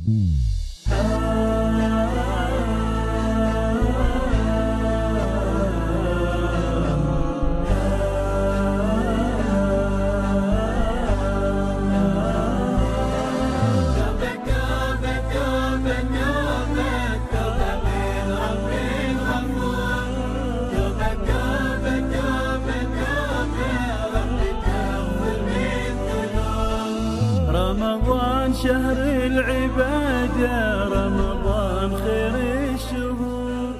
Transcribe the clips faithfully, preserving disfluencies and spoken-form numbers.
رمضان شهر العبادة، رمضان خير الشهور.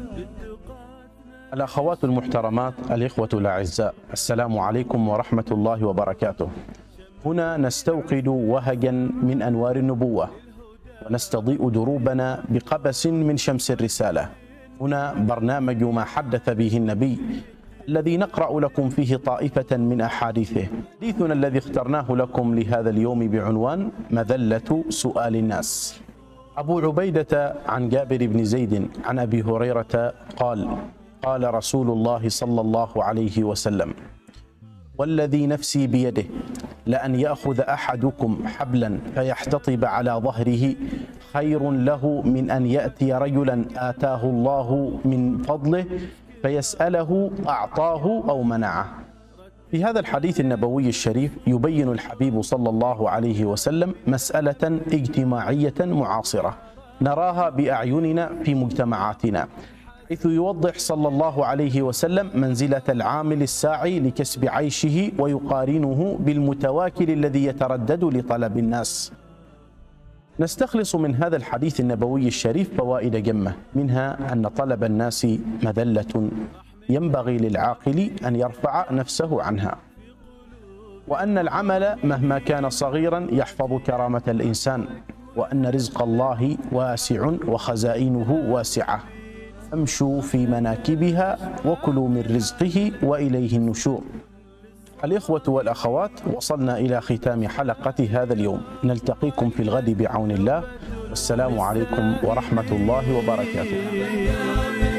الأخوات المحترمات، الإخوة الأعزاء، السلام عليكم ورحمة الله وبركاته. هنا نستوقد وهجا من أنوار النبوة، ونستضيء دروبنا بقبس من شمس الرسالة. هنا برنامج ما حدث به النبي، الذي نقرأ لكم فيه طائفة من أحاديثه. حديثنا الذي اخترناه لكم لهذا اليوم بعنوان مذلة سؤال الناس. أبو عبيدة عن جابر بن زيد عن أبي هريرة قال: قال رسول الله صلى الله عليه وسلم: والذي نفسي بيده لأن يأخذ أحدكم حبلا فيحتطب على ظهره خير له من أن يأتي رجلا آتاه الله من فضله فيسأله أعطاه أو منعه. في هذا الحديث النبوي الشريف يبين الحبيب صلى الله عليه وسلم مسألة اجتماعية معاصرة نراها بأعيننا في مجتمعاتنا، حيث يوضح صلى الله عليه وسلم منزلة العامل الساعي لكسب عيشه ويقارنه بالمتواكل الذي يتردد لطلب الناس. نستخلص من هذا الحديث النبوي الشريف فوائد جمة، منها أن طلب الناس مذلة ينبغي للعاقل أن يرفع نفسه عنها، وأن العمل مهما كان صغيرا يحفظ كرامة الإنسان، وأن رزق الله واسع وخزائنه واسعة، فامشوا في مناكبها وكلوا من رزقه وإليه النشور. الإخوة والأخوات، وصلنا إلى ختام حلقة هذا اليوم، نلتقيكم في الغد بعون الله، والسلام عليكم ورحمة الله وبركاته.